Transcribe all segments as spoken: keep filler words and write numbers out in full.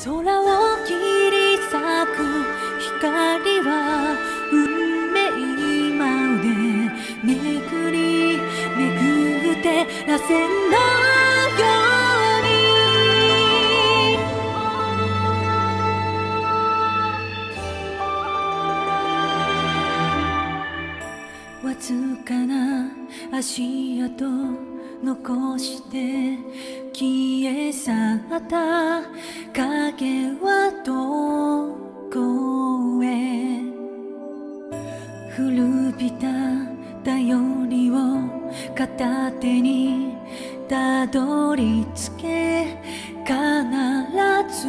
空を切り裂く光は運命までめくりめくって螺旋のようにわずかな足跡残して消え去った影はどこへ古びた頼りを片手にたどり着け必ず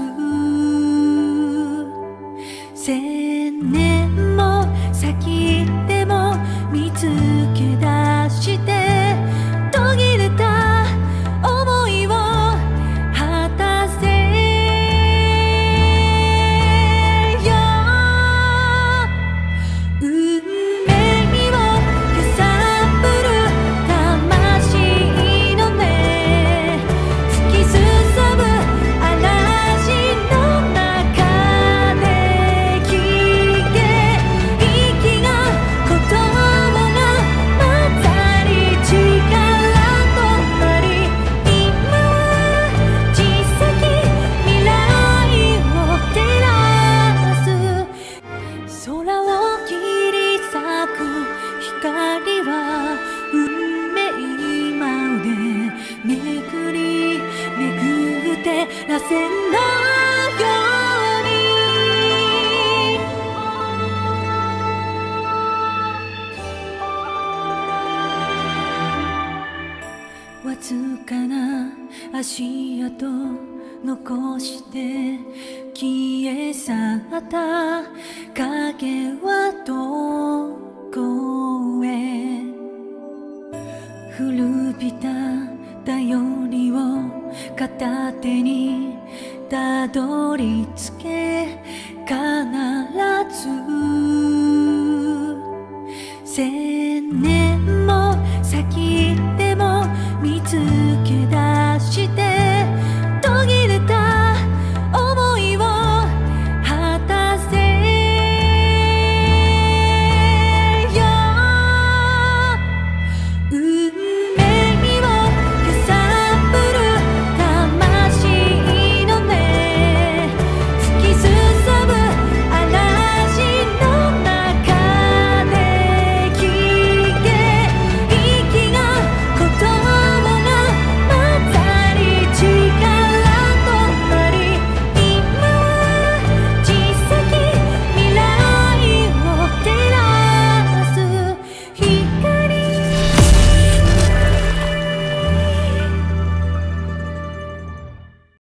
千年も先でも見つけ出して途切れた想いを果たせよ運命を揺さぶる魂の根突き進む嵐の中で聞け息が言葉が混ざり力となり今は小さき未来を照らす空を切り裂く光は運命までめくりめくって螺旋のようにわずかな足跡残して消え去った影はどこへ古びた頼りを片手にたどり着け必ず